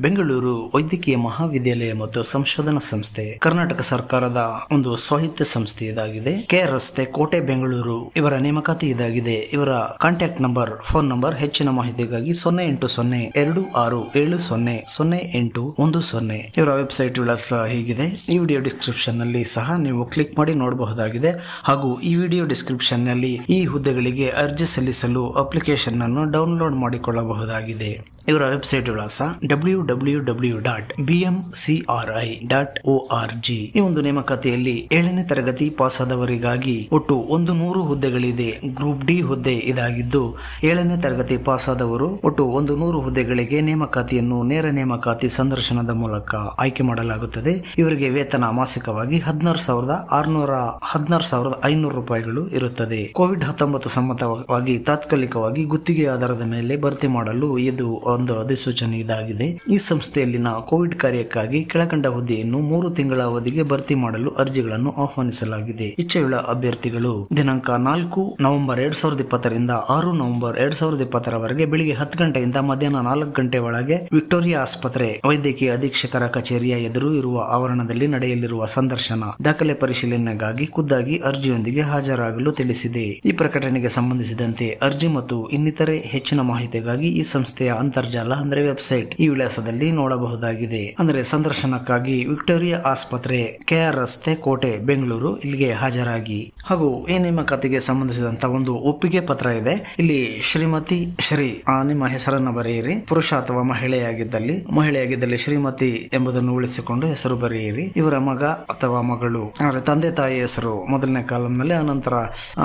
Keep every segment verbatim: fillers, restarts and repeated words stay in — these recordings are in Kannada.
ಬೆಂಗಳೂರು ವೈದ್ಯಕೀಯ ಮಹಾವಿದ್ಯಾಲಯ ಮತ್ತು ಸಂಶೋಧನಾ ಸಂಸ್ಥೆ ಕರ್ನಾಟಕ ಸರ್ಕಾರದ ಒಂದು ಸ್ವಾಯತ್ತ ಸಂಸ್ಥೆ ಇದಾಗಿದೆ. ಕೆ ರಸ್ತೆ, ಕೋಟೆ, ಬೆಂಗಳೂರು. ಇವರ ನೇಮಕಾತಿ ಇದಾಗಿದೆ. ಇವರ ಕಾಂಟ್ಯಾಕ್ಟ್ ನಂಬರ್, ಫೋನ್ ನಂಬರ್ ಹೆಚ್ಚಿನ ಮಾಹಿತಿಗಾಗಿ ಸೊನ್ನೆ ಎಂಟು ಸೊನ್ನೆ ಎರಡು ಆರು ಏಳು ಸೊನ್ನೆ ಸೊನ್ನೆ ಎಂಟು ಒಂದು ಸೊನ್ನೆ. ಇವರ ವೆಬ್ಸೈಟ್ ವಿಳಾಸ ಹೀಗಿದೆ. ಈ ವಿಡಿಯೋ ಡಿಸ್ಕ್ರಿಪ್ಷನ್ ನಲ್ಲಿ ಸಹ ನೀವು ಕ್ಲಿಕ್ ಮಾಡಿ ನೋಡಬಹುದಾಗಿದೆ. ಹಾಗೂ ಈ ವಿಡಿಯೋ ಡಿಸ್ಕ್ರಿಪ್ಷನ್ ನಲ್ಲಿ ಈ ಹುದ್ದೆಗಳಿಗೆ ಅರ್ಜಿ ಸಲ್ಲಿಸಲು ಅಪ್ಲಿಕೇಶನ್ ಅನ್ನು ಡೌನ್ಲೋಡ್ ಮಾಡಿಕೊಳ್ಳಬಹುದಾಗಿದೆ. ಇವರ ವೆಬ್ಸೈಟ್ ವಿಳಾಸ W W W dot B M C R I dot O R G. ಈ ಒಂದು ನೇಮಕಾತಿಯಲ್ಲಿ ಏಳನೇ ತರಗತಿ ಪಾಸ್ ಆದವರಿಗಾಗಿ ಒಟ್ಟು ಒಂದು ನೂರು ಹುದ್ದೆಗಳಿದೆ. ಗ್ರೂಪ್ ಡಿ ಹುದ್ದೆ ಇದಾಗಿದ್ದು, ಏಳನೇ ತರಗತಿ ಪಾಸ್ ಆದವರು ಒಟ್ಟು ಒಂದು ನೂರು ಹುದ್ದೆಗಳಿಗೆ ನೇಮಕಾತಿಯನ್ನು ನೇರ ನೇಮಕಾತಿ ಸಂದರ್ಶನದ ಮೂಲಕ ಆಯ್ಕೆ ಮಾಡಲಾಗುತ್ತದೆ. ಇವರಿಗೆ ವೇತನ ಮಾಸಿಕವಾಗಿ ಹದಿನಾರು ಸಾವಿರದ ಆರುನೂರ ಹದಿನಾರು ಸಾವಿರದ ಐನೂರು ರೂಪಾಯಿಗಳು ಇರುತ್ತದೆ. ಕೋವಿಡ್ ಹತ್ತೊಂಬತ್ತು ಸಂಬಂಧವಾಗಿ ತಾತ್ಕಾಲಿಕವಾಗಿ ಗುತ್ತಿಗೆ ಆಧಾರದ ಮೇಲೆ ಭರ್ತಿ ಮಾಡಲು ಇದು ಒಂದು ಅಧಿಸೂಚನೆ ಇದಾಗಿದೆ. ಈ ಸಂಸ್ಥೆಯಲ್ಲಿನ ಕೋವಿಡ್ ಕಾರ್ಯಕ್ಕಾಗಿ ಕೆಳಕಂಡ ಹುದ್ದೆಯನ್ನು ಮೂರು ತಿಂಗಳ ಅವಧಿಗೆ ಭರ್ತಿ ಮಾಡಲು ಅರ್ಜಿಗಳನ್ನು ಆಹ್ವಾನಿಸಲಾಗಿದೆ. ಇಚ್ಛೆಯುಳ್ಳ ಅಭ್ಯರ್ಥಿಗಳು ದಿನಾಂಕ ನಾಲ್ಕು ನವೆಂಬರ್ ಎರಡ್ ಸಾವಿರದ ಇಪ್ಪತ್ತರಿಂದ ಆರು ನವೆಂಬರ್ ಎರಡ್ ಸಾವಿರದ ಇಪ್ಪತ್ತರವರೆಗೆ ಬೆಳಿಗ್ಗೆ ಹತ್ತು ಗಂಟೆಯಿಂದ ಮಧ್ಯಾಹ್ನ ನಾಲ್ಕು ಗಂಟೆ ಒಳಗೆ ವಿಕ್ಟೋರಿಯಾ ಆಸ್ಪತ್ರೆ ವೈದ್ಯಕೀಯ ಅಧೀಕ್ಷಕರ ಕಚೇರಿಯ ಎದುರು ಇರುವ ಆವರಣದಲ್ಲಿ ನಡೆಯಲಿರುವ ಸಂದರ್ಶನ ದಾಖಲೆ ಪರಿಶೀಲನೆಗಾಗಿ ಖುದ್ದಾಗಿ ಅರ್ಜಿಯೊಂದಿಗೆ ಹಾಜರಾಗಲು ತಿಳಿಸಿದೆ. ಈ ಪ್ರಕಟಣೆಗೆ ಸಂಬಂಧಿಸಿದಂತೆ ಅರ್ಜಿ ಮತ್ತು ಇನ್ನಿತರೆ ಹೆಚ್ಚಿನ ಮಾಹಿತಿಗಾಗಿ ಈ ಸಂಸ್ಥೆಯ ಅಂತರ್ಜಾಲ ಅಂದ್ರೆ ವೆಬ್ಸೈಟ್ ಈ ವಿಳಾಸದಲ್ಲಿ ನೋಡಬಹುದಾಗಿದೆ. ಅಂದ್ರೆ ಸಂದರ್ಶನಕ್ಕಾಗಿ ವಿಕ್ಟೋರಿಯಾ ಆಸ್ಪತ್ರೆ, ಕೆ ಆರ್ ರಸ್ತೆ, ಕೋಟೆ, ಬೆಂಗಳೂರು ಇಲ್ಲಿಗೆ ಹಾಜರಾಗಿ. ಹಾಗೂ ಈ ನೇಮಕಾತಿಗೆ ಸಂಬಂಧಿಸಿದಂತ ಒಂದು ಒಪ್ಪಿಗೆ ಪತ್ರ ಇದೆ. ಇಲ್ಲಿ ಶ್ರೀಮತಿ, ಶ್ರೀ ನಿಮ್ಮ ಹೆಸರನ್ನು ಬರೆಯಿರಿ. ಪುರುಷ ಅಥವಾ ಮಹಿಳೆಯಾಗಿದ್ದಲ್ಲಿ ಮಹಿಳೆಯಾಗಿದ್ದಲ್ಲಿ ಶ್ರೀಮತಿ ಎಂಬುದನ್ನು ಉಳಿಸಿಕೊಂಡು ಹೆಸರು ಬರೆಯಿರಿ. ಇವರ ಮಗ ಅಥವಾ ಮಗಳು ಅಂದ್ರೆ ತಂದೆ ತಾಯಿ ಹೆಸರು ಮೊದಲನೇ ಕಾಲಂನಲ್ಲಿ, ಆನಂತರ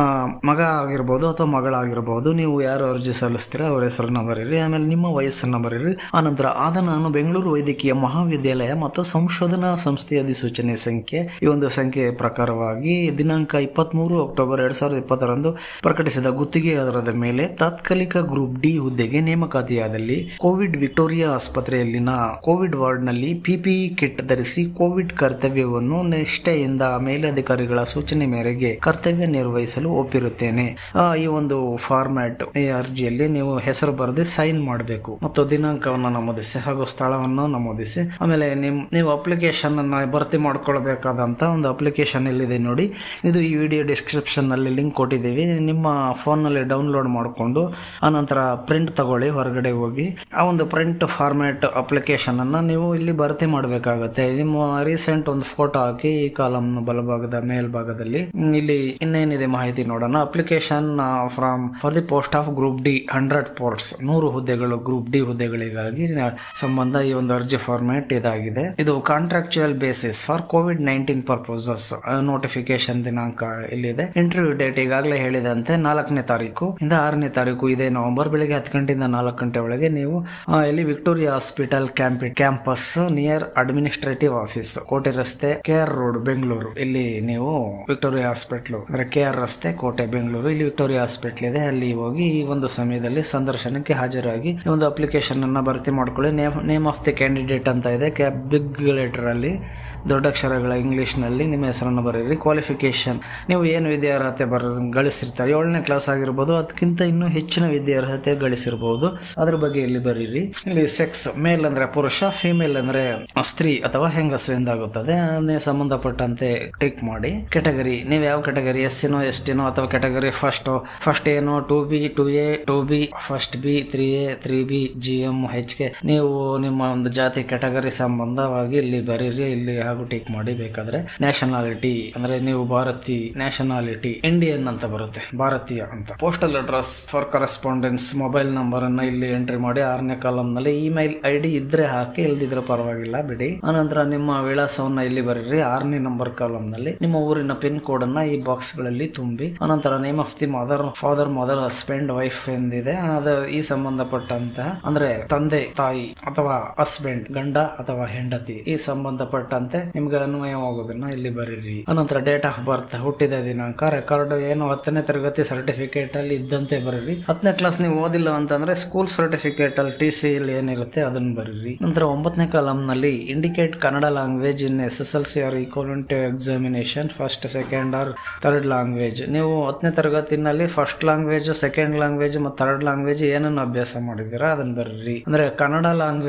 ಮಗ ಆಗಿರಬಹುದು ಅಥವಾ ಮಗಳಾಗಿರಬಹುದು. ನೀವು ಯಾರು ಅರ್ಜಿ ಸಲ್ಲಿಸ್ತೀರಾ ಅವರ ಹೆಸರನ್ನ ಬರೀರಿ. ಆಮೇಲೆ ನಿಮ್ಮ ವಯಸ್ಸನ್ನ ಬರೀರಿ. ಆನಂತರ ಆದ ನಾನು ಬೆಂಗಳೂರು ವೈದ್ಯಕೀಯ ಮಹಾವಿದ್ಯಾಲಯ ಮತ್ತು ಸಂಶೋಧನಾ ಸಂಸ್ಥೆಯ ಅಧಿಸೂಚನೆ ಸಂಖ್ಯೆ ಈ ಒಂದು ಸಂಖ್ಯೆ ಪ್ರಕಾರವಾಗಿ ದಿನಾಂಕ ಇಪ್ಪತ್ತ್ ಮೂರು ಅಕ್ಟೋಬರ್ ಎರಡ್ ಸಾವಿರದ ಇಪ್ಪತ್ತರಂದು ಪ್ರಕಟಿಸಿದ ಗುತ್ತಿಗೆ ಆಧಾರದ ಮೇಲೆ ತಾತ್ಕಾಲಿಕ ಗ್ರೂಪ್ ಡಿ ಹುದ್ದೆಗೆ ನೇಮಕಾತಿಯಾದಲ್ಲಿ ಕೋವಿಡ್ ವಿಕ್ಟೋರಿಯಾ ಆಸ್ಪತ್ರೆಯಲ್ಲಿನ ಕೋವಿಡ್ ವಾರ್ಡ್ ನಲ್ಲಿ ಪಿಪಿಇ ಕಿಟ್ ಧರಿಸಿ ಕೋವಿಡ್ ಕರ್ತವ್ಯವನ್ನು ನಿಷ್ಠೆಯಿಂದ ಮೇಲಧಿಕಾರಿಗಳ ಸೂಚನೆ ಮೇರೆಗೆ ಕರ್ತವ್ಯ ನಿರ್ವಹಿಸಲು ಒಪ್ಪಿರುತ್ತೇನೆ. ಈ ಒಂದು ಫಾರ್ಮ್ಯಾಟ್ ಈ ಅರ್ಜಿಯಲ್ಲಿ ನೀವು ಹೆಸರು ಬರೆದು ಸೈನ್ ಮಾಡಬೇಕು ಮತ್ತು ದಿನಾಂಕವನ್ನು ನಮೂದಿಸಿ ಹಾಗೂ ಸ್ಥಳವನ್ನು ನಮೂದಿಸಿ. ಆಮೇಲೆ ನಿಮ್ ನೀವು ಅಪ್ಲಿಕೇಶನ್ ಅನ್ನ ಭರ್ತಿ ಮಾಡ್ಕೊಳ್ಬೇಕಾದಂತ ಒಂದು ಅಪ್ಲಿಕೇಶನ್ ಎಲ್ಲಿದೆ ನೋಡಿ, ಇದು ಈ ವಿಡಿಯೋ ಡಿಸ್ಕ್ರಿಪ್ಷನ್ ನಲ್ಲಿ ಲಿಂಕ್ ಕೊಟ್ಟಿದ್ದೀವಿ. ನಿಮ್ಮ ಫೋನ್ ನಲ್ಲಿ ಡೌನ್ಲೋಡ್ ಮಾಡಿಕೊಂಡು ಆನಂತರ ಪ್ರಿಂಟ್ ತಗೊಳ್ಳಿ. ಹೊರಗಡೆ ಹೋಗಿ ಆ ಒಂದು ಪ್ರಿಂಟ್ ಫಾರ್ಮ್ಯಾಟ್ ಅಪ್ಲಿಕೇಶನ್ ಅನ್ನ ನೀವು ಇಲ್ಲಿ ಭರ್ತಿ ಮಾಡಬೇಕಾಗತ್ತೆ. ನಿಮ್ಮ ರೀಸೆಂಟ್ ಒಂದು ಫೋಟೋ ಹಾಕಿ ಈ ಕಾಲಮ್ ಬಲಭಾಗದ ಮೇಲ್ಭಾಗದಲ್ಲಿ ಇಲ್ಲಿ ಇನ್ನೇನಿದೆ ಮಾಹಿತಿ ನೋಡೋಣ. Application from for the post of group D hundred posts, ನೂರು ಹುದ್ದೆಗಳು ಗ್ರೂಪ್ ಡಿ ಹುದ್ದೆಗಳಿಗಾಗಿ ಸಂಬಂಧ ಈ ಒಂದು ಅರ್ಜಿ ಫಾರ್ಮ್ಯಾಟ್ ಇದಾಗಿದೆ. ಇದು contractual basis for Covid nineteen purposes. Notification ದಿನಾಂಕ ಇಲ್ಲಿದೆ. ಇಂಟರ್ವ್ಯೂ ಡೇಟ್ ಈಗಾಗಲೇ ಹೇಳಿದಂತೆ ನಾಲ್ಕನೇ ತಾರೀಕು ಇಂದ ಆರನೇ ತಾರೀಕು ಇದೇ ನವೆಂಬರ್ ಬೆಳಿಗ್ಗೆ ಹತ್ತು ಗಂಟೆಯಿಂದ ನಾಲ್ಕು ಗಂಟೆ ಒಳಗೆ ನೀವು ಇಲ್ಲಿ Victoria hospital campus near administrative office, ಕೋಟೆ ರಸ್ತೆ, ಕೆ ಆರ್ ರೋಡ್, ಬೆಂಗಳೂರು. ಇಲ್ಲಿ ನೀವು ವಿಕ್ಟೋರಿಯಾ ಹಾಸ್ಪಿಟಲ್ ಅಂದ್ರೆ ಕೆ ಆರ್ ರಸ್ತೆ, ಕೋಟೆ, ಬೆಂಗಳೂರು, ಇಲ್ಲಿ ವಿಕ್ಟೋರಿಯಾ ಹಾಸ್ಪಿಟಲ್ ಇದೆ. ಅಲ್ಲಿ ಹೋಗಿ ಈ ಒಂದು ಸಮಯದಲ್ಲಿ ಸಂದರ್ಶನಕ್ಕೆ ಹಾಜರಾಗಿ ಈ ಒಂದು ಅಪ್ಲಿಕೇಶನ್ ಅನ್ನ ಭರ್ತಿ ಮಾಡ್ಕೊಳ್ಳಿ. ನೇಮ್ ಆಫ್ ದಿ ಕ್ಯಾಂಡಿಡೇಟ್ ಅಂತ ಇದೆ. ಬಿಗ್ ಲೆಟರ್ ಅಲ್ಲಿ ದೊಡ್ಡ ಅಕ್ಷರಗಳ ಇಂಗ್ಲಿಷ್ ನಲ್ಲಿ ನಿಮ್ಮ ಹೆಸರನ್ನು ಬರೀರಿ. ಕ್ವಾಲಿಫಿಕೇಶನ್, ನೀವು ಏನು ವಿದ್ಯಾರ್ಹತೆ ಬರ ಗಳಿಸಿರ್ತಾರೆ, ಏಳನೇ ಕ್ಲಾಸ್ ಆಗಿರ್ಬೋದು, ಅದಕ್ಕಿಂತ ಇನ್ನೂ ಹೆಚ್ಚಿನ ವಿದ್ಯಾರ್ಹತೆ ಗಳಿಸಿರಬಹುದು, ಅದ್ರ ಬಗ್ಗೆ ಇಲ್ಲಿ ಬರೀರಿ. ಇಲ್ಲಿ ಸೆಕ್ಸ್, ಮೇಲ್ ಅಂದ್ರೆ ಪುರುಷ, ಫಿಮೇಲ್ ಅಂದ್ರೆ ಸ್ತ್ರೀ ಅಥವಾ ಹೆಂಗಸು ಎಂದಾಗುತ್ತದೆ. ಸಂಬಂಧಪಟ್ಟಂತೆ ಟಿಕ್ ಮಾಡಿ. ಕೆಟಗರಿ, ನೀವು ಯಾವ ಕೆಟಗರಿ, ಎಸ್ ಸಿನೋ ಎಸ್ ಟಿನೋ ಅಥವಾ ಕೆಟಗರಿ ಫಸ್ಟ್ ಫಸ್ಟ್ ಏನೋ two B two A two B first B three A three B G M H K, ನೀವು ನಿಮ್ಮ ಒಂದು ಜಾತಿ ಕೆಟಗರಿ ಸಂಬಂಧವಾಗಿ ಇಲ್ಲಿ ಬರೀರಿ. ಇಲ್ಲಿ ಹಾಗೂ ಟಿಕ್ ಮಾಡಿ. ಬೇಕಾದ್ರೆ ನ್ಯಾಷನಾಲಿಟಿ ಅಂದ್ರೆ ನೀವು ಭಾರತೀಯ, ನ್ಯಾಷನಾಲಿಟಿ ಇಂಡಿಯನ್ ಅಂತ ಬರುತ್ತೆ, ಭಾರತೀಯ ಅಂತ. Postal address for correspondence, mobile number ಅನ್ನ ಇಲ್ಲಿ ಎಂಟ್ರಿ ಮಾಡಿ. ಆರನೇ ಕಾಲಮ್ ನಲ್ಲಿ ಇಮೇಲ್ ಐ ಡಿ ಇದ್ರೆ ಹಾಕಿ, ಇಲ್ದಿದ್ರೆ ಪರವಾಗಿಲ್ಲ ಬಿಡಿ. ಅನಂತರ ನಿಮ್ಮ ವಿಳಾಸವನ್ನ ಇಲ್ಲಿ ಬರೀರಿ. ಆರನೇ ನಂಬರ್ ಕಾಲಮ್ ನಲ್ಲಿ ನಿಮ್ಮ ಊರಿನ ಪಿನ್ ಕೋಡ್ ಅನ್ನ ಈ ಬಾಕ್ಸ್ ಗಳಲ್ಲಿ ತುಂಬಿ. ಅನಂತರ name of the mother, father, mother, husband, wife ಎಂದಿದೆ. ಅದು ಈ ಸಂಬಂಧಪಟ್ಟಂತ ಅಂದ್ರೆ ತಂದೆ, ತಾಯಿ ಅಥವಾ ಹಸ್ಬೆಂಡ್, ಗಂಡ ಅಥವಾ ಹೆಂಡತಿ, ಈ ಸಂಬಂಧಪಟ್ಟಂತೆ ನಿಮ್ಗೆ ಅನ್ವಯವಾಗೋದನ್ನ ಇಲ್ಲಿ ಬರೀರಿ. ಅನಂತರ ಡೇಟ್ ಆಫ್ ಬರ್ತ್, ಹುಟ್ಟಿದ ದಿನಾಂಕ, ರೆಕಾರ್ಡ್ ಏನು ಹತ್ತನೇ ತರಗತಿ ಸರ್ಟಿಫಿಕೇಟ್ ಅಲ್ಲಿ ಇದ್ದಂತೆ ಬರೀರಿ. ಹತ್ತನೇ ಕ್ಲಾಸ್ ನೀವು ಓದಿಲ್ಲ ಅಂತಂದ್ರೆ ಸ್ಕೂಲ್ ಸರ್ಟಿಫಿಕೇಟ್ ಅಲ್ಲಿ ಟಿ ಸಿ ಇಲ್ಲಿ ಏನಿರುತ್ತೆ ಅದನ್ನ ಬರೀರಿ. ನಂತರ ಒಂಬತ್ತನೇ ಕಾಲಮ್ ನಲ್ಲಿ indicate Kannada language in S S L C or equivalent examination first, second or third language. ನೀವು ಹತ್ತನೇ ತರಗತಿನಲ್ಲಿ ಫಸ್ಟ್ ಲ್ಯಾಂಗ್ವೇಜ್, ಸೆಕೆಂಡ್ ಲ್ಯಾಂಗ್ವೇಜ್ ಮತ್ತು ಥರ್ಡ್ ಲ್ಯಾಂಗ್ವೇಜ್ ಏನನ್ನು ಅಭ್ಯಾಸ ಮಾಡಿದ್ದೀರಾ ಅದನ್ನ ಬರೀರಿ. ಅಂದ್ರೆ Kannada language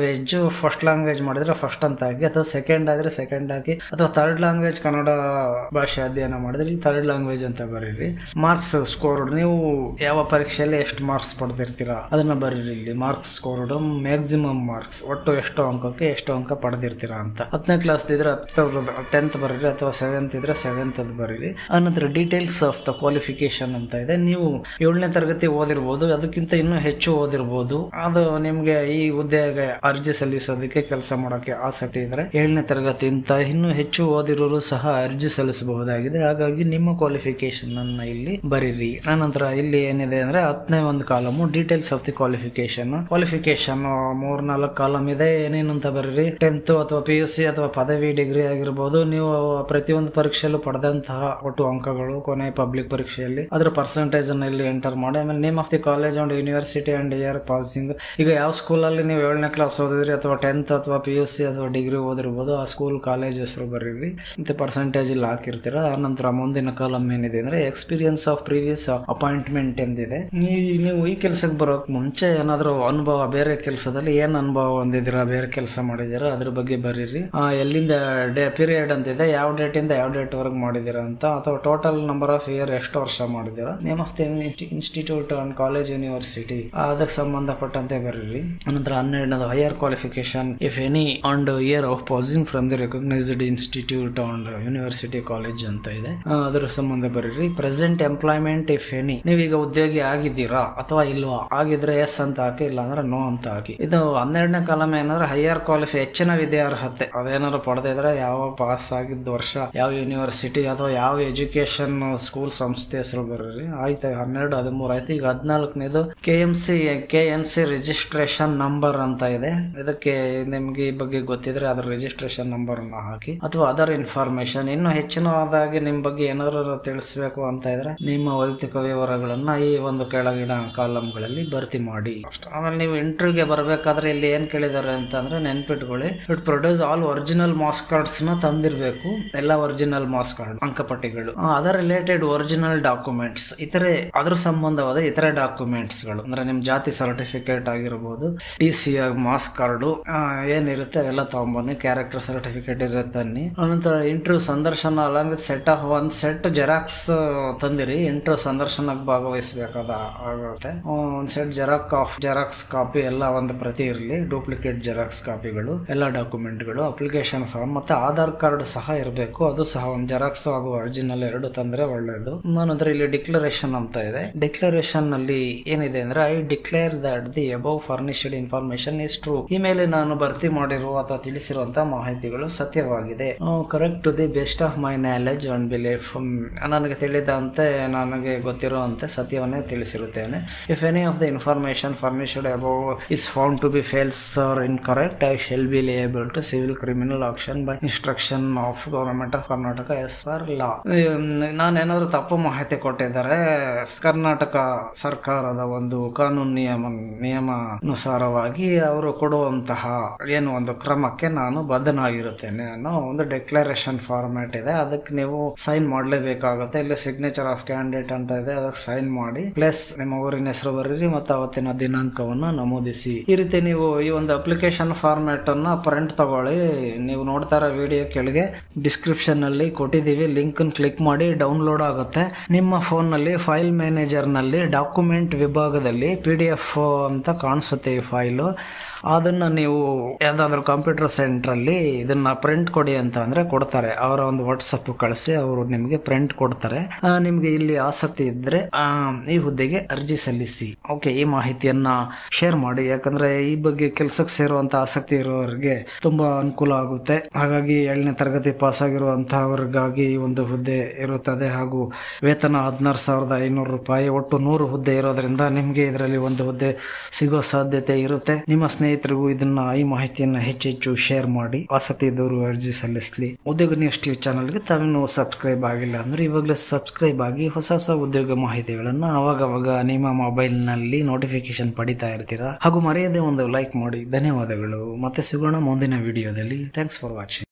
language first language ಮಾಡಿದ್ರೆ ಫಸ್ಟ್ ಅಂತ ಹಾಕಿ, ಅಥವಾ ಸೆಕೆಂಡ್ ಆದ್ರೆ ಸೆಕೆಂಡ್ ಹಾಕಿ, ಅಥವಾ ಥರ್ಡ್ ಲ್ಯಾಂಗ್ವೇಜ್ ಕನ್ನಡ ಭಾಷೆ ಅಧ್ಯಯನ ಮಾಡಿದ್ರೆ ಇಲ್ಲಿ ಥರ್ಡ್ ಲ್ಯಾಂಗ್ವೇಜ್ ಅಂತ ಬರೀರಿ. ಮಾರ್ಕ್ಸ್ ಸ್ಕೋರ್ಡ್, ನೀವು ಯಾವ ಪರೀಕ್ಷೆಯಲ್ಲಿ ಎಷ್ಟು ಮಾರ್ಕ್ಸ್ ಪಡೆದಿರ್ತೀರಾ ಅದನ್ನ ಬರೀರಿ ಇಲ್ಲಿ. ಮಾರ್ಕ್ಸ್ ಸ್ಕೋರ್ಡ್ ಮ್ಯಾಕ್ಸಿಮಮ್ ಮಾರ್ಕ್ಸ್, ಒಟ್ಟು ಎಷ್ಟು ಅಂಕಕ್ಕೆ ಎಷ್ಟು ಅಂಕ ಪಡೆದಿರ್ತೀರಾ ಅಂತ. ಹತ್ತನೇ ಕ್ಲಾಸ್ ಇದ್ರೆ ಹತ್ತರದ ಟೆಂತ್ ಬರೀರಿ, ಅಥವಾ ಸೆವೆಂತ್ ಇದ್ರೆ ಸೆವೆಂತ್ ಅದು ಬರೀರಿ. ಆನಂತರ ಡೀಟೇಲ್ಸ್ ಆಫ್ ದ ಕ್ವಾಲಿಫಿಕೇಶನ್ ಅಂತ ಇದೆ. ನೀವು ಏಳನೇ ತರಗತಿ ಓದಿರ್ಬೋದು, ಅದಕ್ಕಿಂತ ಇನ್ನೂ ಹೆಚ್ಚು ಓದಿರ್ಬೋದು. ಅದು ನಿಮ್ಗೆ ಈ ಹುದ್ದೆಗೆ ಅರ್ಜಿ ಸಲ್ಲಿಸೋದಕ್ಕೆ, ಕೆಲಸ ಮಾಡೋಕೆ ಆಸಕ್ತಿ ಇದ್ರೆ ಏಳನೇ ತರಗತಿಯಿಂದ ಇನ್ನೂ ಹೆಚ್ಚು ಓದಿರೋರು ಸಹ ಅರ್ಜಿ ಸಲ್ಲಿಸಬಹುದಾಗಿದೆ. ಹಾಗಾಗಿ ನಿಮ್ಮ ಕ್ವಾಲಿಫಿಕೇಶನ್ ಅನ್ನ ಇಲ್ಲಿ ಬರೀರಿ. ಆನಂತರ ಇಲ್ಲಿ ಏನಿದೆ ಅಂದ್ರೆ ಹತ್ತನೇ ಒಂದು column details of the qualification. Qualification ಮೂರ್ ನಾಲ್ಕು ಕಾಲಮ್ ಇದೆ. ಏನೇನಂತ ಬರೀರಿ, ಟೆಂತ್ ಅಥವಾ ಪಿ ಯು ಸಿ ಅಥವಾ ಪದವಿ ಡಿಗ್ರಿ ಆಗಿರ್ಬೋದು, ನೀವು ಪ್ರತಿಯೊಂದು ಪರೀಕ್ಷೆಯಲ್ಲೂ ಪಡೆದಂತಹ ಒಟ್ಟು ಅಂಕಗಳು, ಕೊನೆ ಪಬ್ಲಿಕ್ ಪರೀಕ್ಷೆಯಲ್ಲಿ ಅದರ ಪರ್ಸೆಂಟೇಜ್ ಅನ್ನು ಇಲ್ಲಿ ಎಂಟರ್ ಮಾಡಿ. ಆಮೇಲೆ name of the college and university and year passing. ಈಗ ಯಾವ ಸ್ಕೂಲ್ ಅಲ್ಲಿ ನೀವು ಏಳನೇ ಕ್ಲಾಸ್ ಓದಿದ್ರಿ, ಅಥವಾ ಟೆಂತ್ ಅಥವಾ ಪಿ ಯು ಸಿ ಅಥವಾ ಡಿಗ್ರಿ ಓದಿರ್ಬೋದು, ಆ ಸ್ಕೂಲ್ ಕಾಲೇಜ್ ಹೆಸರು ಬರೀರಿ, ಮತ್ತೆ ಪರ್ಸೆಂಟೇಜ್ ಇಲ್ಲಿ ಹಾಕಿರ್ತೀರ. ಆನಂತರ ಮುಂದಿನ ಕಾಲಮ್ ಏನಿದೆ ಅಂದ್ರೆ ಎಕ್ಸ್ಪೀರಿಯನ್ಸ್ ಆಫ್ ಪ್ರೀವಿಯಸ್ ಅಪಾಯಿಂಟ್ಮೆಂಟ್ ಎಂದಿದೆ. ನೀವು ಈ ಕೆಲಸಕ್ಕೆ ಬರೋಕ್ ಮುಂಚೆ ಏನಾದ್ರು ಅನುಭವ, ಬೇರೆ ಕೆಲಸದಲ್ಲಿ ಏನ್ ಅನುಭವ ಹೊಂದಿದ್ದೀರಾ, ಬೇರೆ ಕೆಲಸ ಮಾಡಿದೀರಾ ಅದ್ರ ಬಗ್ಗೆ ಬರೀರಿ. ಎಲ್ಲಿಂದ ಡೇ ಪೀರಿಯಡ್ ಅಂತಿದೆ, ಯಾವ ಡೇಟ್ ಇಂದ ಯಾವ ಡೇಟ್ ವರೆಗೆ ಮಾಡಿದೀರಾ ಅಂತ, ಅಥವಾ ಟೋಟಲ್ ನಂಬರ್ ಆಫ್ ಇಯರ್ ಎಷ್ಟು ವರ್ಷ ಮಾಡಿದೀರಾ. Name of the institute and college university ಅದಕ್ಕೆ ಸಂಬಂಧಪಟ್ಟಂತೆ ಬರೀರಿ. ಅನಂತರ ಹನ್ನೆರಡನೇದು higher qualification if any and year of passing from the recognised institute and university college ಅಂತ ಇದೆ, ಅದರ ಸಂಬಂಧ ಬರೀರಿ. ಪ್ರೆಸೆಂಟ್ ಎಂಪ್ಲಾಯ್ಮೆಂಟ್ ಇಫ್ ಎನಿ, ನೀವೀಗ ಉದ್ಯೋಗಿ ಆಗಿದ್ದೀರಾ ಅಥವಾ ಇಲ್ವಾ, ಆಗಿದ್ರೆ ಎಸ್ ಅಂತ ಹಾಕಿ, ಇಲ್ಲ ಅಂದ್ರೆ ನೋ ಅಂತ ಹಾಕಿ. ಇದು ಹನ್ನೆರಡನೇ ಕಾಲಮ್ ಏನಂದ್ರೆ ಹೈಯರ್ ಕ್ವಾಲಿಫೈ, ಹೆಚ್ಚಿನ ವಿದ್ಯಾರ್ಹತೆ, ಅದೇನಾದ್ರು ಪಡೆದಿದ್ರೆ ಯಾವ ಪಾಸ್ ಆಗಿದ್ದ ವರ್ಷ, ಯಾವ ಯೂನಿವರ್ಸಿಟಿ ಅಥವಾ ಯಾವ ಎಜುಕೇಶನ್ ಸ್ಕೂಲ್ ಸಂಸ್ಥೆ ಹೆಸರು ಬರೀರಿ. ಆಯ್ತು, ಹನ್ನೆರಡು ಹದಿಮೂರು ಆಯ್ತು. ಈಗ ಹದಿನಾಲ್ಕನೇದು K M C K N C registration number ಅಂತ ಇದೆ. ಇದಕ್ಕೆ ನಿಮ್ಗೆ ಈ ಬಗ್ಗೆ ಗೊತ್ತಿದ್ರೆ ಅದರ ರಿಜಿಸ್ಟ್ರೇಷನ್ ನಂಬರ್ ಅನ್ನ ಹಾಕಿ, ಅಥವಾ ಅದರ್ ಇನ್ಫಾರ್ಮೇಶನ್. ಇನ್ನು ಹೆಚ್ಚಿನದಾಗಿ ನಿಮ್ ಬಗ್ಗೆ ಏನಾದ್ರು ತಿಳಿಸಬೇಕು ಅಂತ ಇದ್ರೆ ನಿಮ್ಮ ವೈಯಕ್ತಿಕ ವಿವರಗಳನ್ನ ಈ ಒಂದು ಕೆಳಗಿನ ಕಾಲಂಗಳಲ್ಲಿ ಭರ್ತಿ ಮಾಡಿ. ಆಮೇಲೆ ನೀವು ಇಂಟರ್ವ್ಯೂಗೆ ಬರಬೇಕಾದ್ರೆ ಇಲ್ಲಿ ಏನ್ ಕೇಳಿದಾರೆ ಅಂತಂದ್ರೆ ನೆನ್ಪಿಟ್ಕೊಳ್ಳಿ, it produce all original marks cards ನ ತಂದಿರ್ಬೇಕು, ಎಲ್ಲ ಒರಿಜಿನಲ್ ಮಾರ್ಕ್ಸ್ ಕಾರ್ಡ್ ಅಂಕಪಟ್ಟಿಗಳು, ಅದರ್ ರಿಲೇಟೆಡ್ ಒರಿಜಿನಲ್ ಡಾಕ್ಯುಮೆಂಟ್ಸ್, ಇತರೆ ಅದ್ರ ಸಂಬಂಧವಾದ ಇತರೆ ಡಾಕ್ಯುಮೆಂಟ್ಸ್ ಗಳು ಅಂದ್ರೆ ನಿಮ್ ಜಾತಿ ಸರ್ಟಿಫಿಕೇಟ್ ಆಗಿರ್ಬೋದು, ಟಿ ಸಿ ಮಾರ್ಕ್ಸ್ ಕಾರ್ಡು ಏನಿರುತ್ತೆ ಅವೆಲ್ಲ ತಗೊಂಬನ್ನಿ, ಕ್ಯಾರೆಕ್ಟರ್ ಸರ್ಟಿಫಿಕೇಟ್ ಇರುತ್ತೆ ಅನ್ನಿ. ಅನಂತರ ಇಂಟರ್ವ್ಯೂ ಸಂದರ್ಶನ ಅಲಾಂಗ್ ವಿತ್ ಸೆಟ್ ಆಫ್ ಒಂದ್ ಸೆಟ್ ಜೆರಾಕ್ಸ್ ತಂದಿರಿ, ಇಂಟರ್ವ್ಯೂ ಸಂದರ್ಶನಕ್ಕೆ ಭಾಗವಹಿಸಬೇಕಾದ ಆಗುತ್ತೆ. ಒಂದ್ set xerox of xerox copy ಎಲ್ಲ ಒಂದು ಪ್ರತಿ ಇರಲಿ, ಡೂಪ್ಲಿಕೇಟ್ ಜೆರಾಕ್ಸ್ ಕಾಪಿಗಳು, ಎಲ್ಲ ಡಾಕ್ಯುಮೆಂಟ್ಗಳು, ಅಪ್ಲಿಕೇಶನ್ ಫಾರ್ಮ್ ಮತ್ತೆ ಆಧಾರ್ ಕಾರ್ಡ್ ಸಹ ಇರಬೇಕು, ಅದು ಸಹ ಒಂದು ಜೆರಾಕ್ಸ್ ಹಾಗೂ ಒರಿಜಿನಲ್ ಎರಡು ತಂದ್ರೆ ಒಳ್ಳೇದು. ನಂತರ ಇಲ್ಲಿ ಡಿಕ್ಲರೇಷನ್ ಅಂತ ಇದೆ. ಡಿಕ್ಲರೇಷನ್ ನಲ್ಲಿ ಏನಿದೆ ಅಂದ್ರೆ I declare that the above furnished information is true. ಈ ಮೇಲೆ ನಾನು ಭರ್ತಿ ಮಾಡಿರುವ ಅಥವಾ ತಿಳಿಸಿರುವಂತಹ ಮಾಹಿತಿಗಳು ಸತ್ಯವಾಗಿದೆ. Correct to the best of my knowledge and belief. ನನಗೆ ತಿಳಿದಂತೆ, ನನಗೆ ಗೊತ್ತಿರುವಂತೆ ಸತ್ಯವನ್ನೇ ತಿಳಿಸಿರುತ್ತೇನೆ. If any of the information furnished above is found to be false or incorrect, I shall be liable to civil criminal action by instruction of government of Karnataka as for law. ನಾನೇನಾದ್ರು ತಪ್ಪು ಮಾಹಿತಿ ಕೊಟ್ಟಿದ್ದಾರೆ, ಕರ್ನಾಟಕ ಸರ್ಕಾರದ ಒಂದು ಕಾನೂನು ನಿಯಮ ನಿಯಮಾನುಸಾರವಾಗಿ ಅವರು ಕೊಡುವಂತಹ ಏನು ಒಂದು ಕ್ರಮಕ್ಕೆ ನಾನು ಬದ್ಧನಾಗಿರುತ್ತೇನೆ ಅನ್ನೋ ಒಂದು ಡಿಕ್ಲರೇಷನ್ ಫಾರ್ಮ್ಯಾಟ್ ಇದೆ. ಅದಕ್ಕೆ ನೀವು ಸೈನ್ ಮಾಡಲೇಬೇಕಾಗುತ್ತೆ. ಇಲ್ಲಿ ಸಿಗ್ನೇಚರ್ ಆಫ್ ಕ್ಯಾಂಡಿಡೇಟ್ ಅಂತ ಇದೆ, ಅದಕ್ಕೆ ಸೈನ್ ಮಾಡಿ ಪ್ಲಸ್ ನಿಮ್ಮ ಊರಿನ ಹೆಸರು ಬರೀರಿ ಮತ್ತು ಅವತ್ತಿನ ದಿನಾಂಕವನ್ನ ನಮೂದಿಸಿ. ಈ ರೀತಿ ನೀವು ಈ ಒಂದು ಅಪ್ಲಿಕೇಶನ್ ಫಾರ್ಮ್ಯಾಟ್ ಅನ್ನ ಪ್ರಿಂಟ್ ತಗೊಳ್ಳಿ. ನೀವು ನೋಡ್ತಾ ಇರೋ ವಿಡಿಯೋ ಕೆಳಗೆ ಡಿಸ್ಕ್ರಿಪ್ಷನ್ ಅಲ್ಲಿ ಕೊಟ್ಟಿದ್ದೀವಿ, ಲಿಂಕ್ ಕ್ಲಿಕ್ ಮಾಡಿ ಡೌನ್ಲೋಡ್ ಆಗುತ್ತೆ. ನಿಮ್ಮ ಫೋನ್ ನಲ್ಲಿ ಫೈಲ್ ಮ್ಯಾನೇಜರ್ ನಲ್ಲಿ ಡಾಕ್ಯುಮೆಂಟ್ ವಿಭಾಗದಲ್ಲಿ ಪಿ ಡಿ ಎಫ್ ಅಂತ ಕಾಣಿಸುತ್ತೆ ಈ ಫೈಲು. ಅದನ್ನ ನೀವು ಯಾವ್ದಾದ್ರು ಕಂಪ್ಯೂಟರ್ ಸೆಂಟರ್ ಅಲ್ಲಿ ಇದನ್ನ ಪ್ರಿಂಟ್ ಕೊಡಿ ಅಂತ ಅಂದ್ರೆ ಕೊಡ್ತಾರೆ. ಅವರ ಒಂದು ವಾಟ್ಸಪ್ ಕಳಿಸಿ ಅವರು ನಿಮ್ಗೆ ಪ್ರಿಂಟ್ ಕೊಡ್ತಾರೆ. ನಿಮ್ಗೆ ಇಲ್ಲಿ ಆಸಕ್ತಿ ಇದ್ರೆ ಈ ಹುದ್ದೆಗೆ ಅರ್ಜಿ ಸಲ್ಲಿಸಿ. ಓಕೆ, ಈ ಮಾಹಿತಿಯನ್ನ ಶೇರ್ ಮಾಡಿ, ಯಾಕಂದ್ರೆ ಈ ಬಗ್ಗೆ ಕೆಲಸಕ್ಕೆ ಸೇರುವಂತ ಆಸಕ್ತಿ ಇರೋರಿಗೆ ತುಂಬಾ ಅನುಕೂಲ ಆಗುತ್ತೆ. ಹಾಗಾಗಿ ಏಳನೇ ತರಗತಿ ಪಾಸ್ ಆಗಿರುವಂತಹವ್ರಿಗಾಗಿ ಈ ಒಂದು ಹುದ್ದೆ ಇರುತ್ತದೆ. ಹಾಗೂ ವೇತನ ಹದಿನಾರು ಸಾವಿರದ ಐನೂರು ರೂಪಾಯಿ, ಒಟ್ಟು ನೂರು ಹುದ್ದೆ ಇರೋದ್ರಿಂದ ನಿಮ್ಗೆ ಇದರಲ್ಲಿ ಒಂದು ಹುದ್ದೆ ಸಿಗೋ ಸಾಧ್ಯತೆ ಇರುತ್ತೆ. ನಿಮ್ಮ ಸ್ನೇಹಿತರಿಗೂ ಇದನ್ನ ಈ ಮಾಹಿತಿಯನ್ನ ಹೆಚ್ಚೆಚ್ಚು ಶೇರ್ ಮಾಡಿ, ಆಸಕ್ತಿ ಇದ್ದವರು ಅರ್ಜಿ ಸಲ್ಲಿಸಲಿ. ಉದ್ಯೋಗ ನ್ಯೂಸ್ ಟಿವಿ ಚಾನಲ್ಗೆ ತಾವು ಸಬ್ಸ್ಕ್ರೈಬ್ ಆಗಿಲ್ಲ ಅಂದ್ರೆ ಇವಾಗಲೇ ಸಬ್ಸ್ಕ್ರೈಬ್ ಆಗಿ ಹೊಸ ಹೊಸ ಉದ್ಯೋಗ ಮಾಹಿತಿಗಳನ್ನ ಅವಾಗವಾಗ ನಿಮ್ಮ ಮೊಬೈಲ್ ನಲ್ಲಿ ನೋಟಿಫಿಕೇಶನ್ ಪಡಿತಾ ಇರ್ತೀರಾ. ಹಾಗೂ ಮರೆಯದೆ ಒಂದು ಲೈಕ್ ಮಾಡಿ. ಧನ್ಯವಾದಗಳು. ಮತ್ತೆ ಸಿಗೋಣ ಮುಂದಿನ ವಿಡಿಯೋದಲ್ಲಿ. Thanks for watching.